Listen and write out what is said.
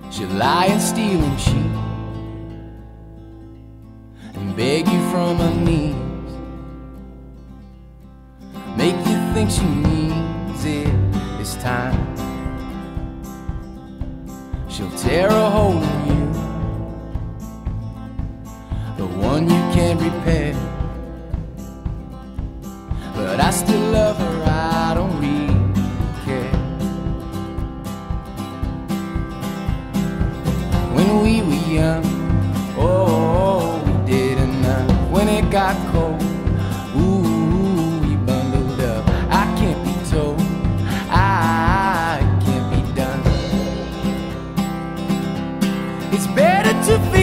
She'll lie and steal and cheat and beg you from her knees, make you think she needs it this time. She'll tear a hole in you, the one you can't repair. But I still love her, I don't really care. When we were young, oh, we did enough. When it got cold, ooh, we bundled up. I can't be told, I can't be done. It's better to feel